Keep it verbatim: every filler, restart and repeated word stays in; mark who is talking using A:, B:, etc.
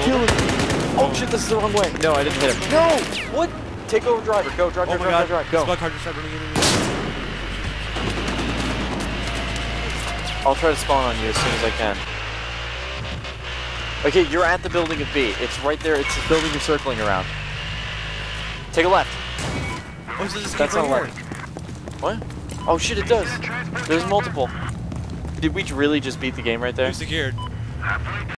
A: killing me. Oh shit, this is the wrong way. No, I didn't hit him. No! What? Take over driver. Go, drive,
B: Oh
A: drive,
B: my
A: drive,
B: god,
A: drive, go.
B: Squad car just started running into me.
A: I'll try to spawn on you as soon as I can. Okay, you're at the building of B. It's right there. It's the building you're circling around. Take a left.
B: Oh, so this is
A: That's
B: right
A: not
B: here.
A: left. What? Oh shit, it does. There's multiple. Did we really just beat the game right there?
B: Who's secured?